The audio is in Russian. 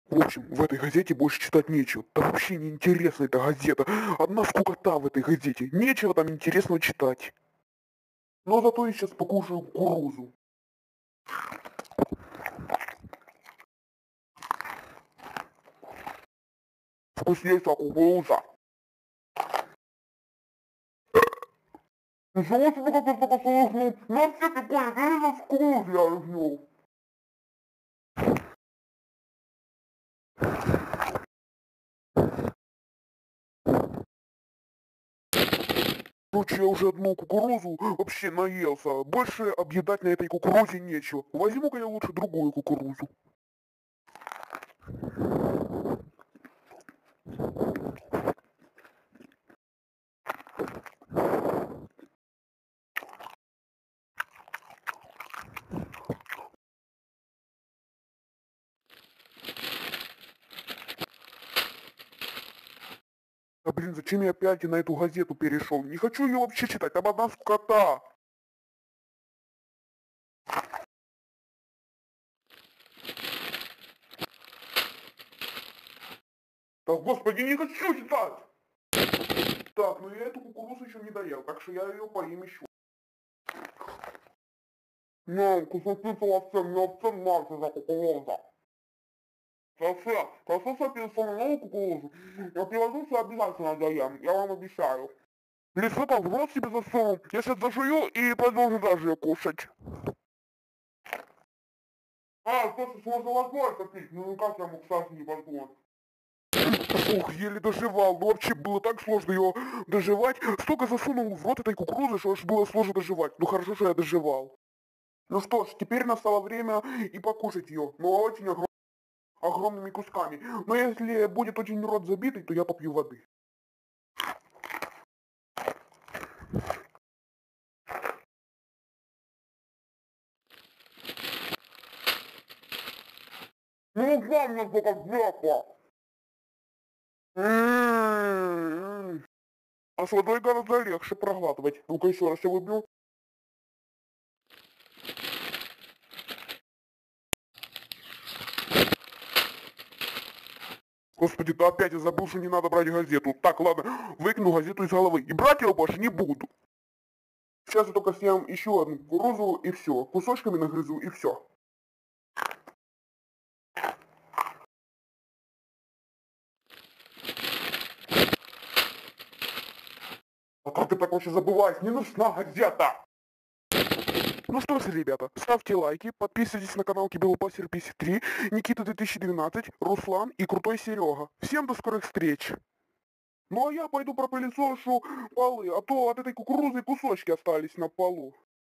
В общем, в этой газете больше читать нечего. Да вообще неинтересна эта газета. Одна скукота в этой газете. Нечего там интересного читать. Но зато я сейчас покушаю кукурузу. Вкуснейшая кукуруза. Ничего себе, как я только слышал. На все такое, бери за кукурузу я возьму. Короче, я уже одну кукурузу вообще наелся. Больше объедать на этой кукурузе нечего. Возьму-ка я лучше другую кукурузу. Да блин, зачем я опять на эту газету перешел? Не хочу ее вообще читать, там одна скукота. Да господи, не хочу читать! Так, ну я эту кукурузу еще не доел, так что я ее поем еще. Не, кусочек вообще, мне вообще нравится эта кукуруза. Хорошо, что перешел на новую кукурузу. Я привожу, что обязательно доем, я вам обещаю. Лицо как в рот себе засунул, я сейчас зажую и продолжу даже ее кушать. А, слушай, можно водой попить, ну как я мог сразу не позволить? Ух, еле доживал, ну вообще было так сложно ее доживать. Столько засунул в рот этой кукурузы, что аж было сложно доживать. Ну хорошо, что я доживал. Ну что ж, теперь настало время и покушать ее, но очень огромными кусками. Но если будет очень рот забитый, то я попью воды. Ну, главное, только вверху. А с водой гораздо легче проглатывать. Ну-ка еще раз я выпью. Господи, да опять я забыл, что не надо брать газету. Так, ладно, выкину газету из головы. И брать ее больше не буду. Сейчас я только съем еще одну кукурузу и все. Кусочками нагрызу и все. А как ты так вообще забываешь? Не нужна газета! Ну что ж, ребята, ставьте лайки, подписывайтесь на канал Киберпастер 53, Никита 2012, Руслан и Крутой Серега. Всем до скорых встреч! Ну а я пойду пропылесошу полы, а то от этой кукурузы кусочки остались на полу.